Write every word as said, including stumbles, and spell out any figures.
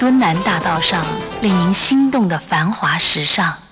敦南大道上令您心动的繁华时尚。